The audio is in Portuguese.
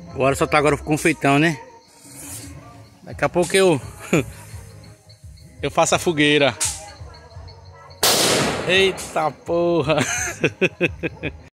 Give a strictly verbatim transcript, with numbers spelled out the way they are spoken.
Bora soltar agora o confeitão, né? Daqui a pouco eu eu faço a fogueira. Eita porra!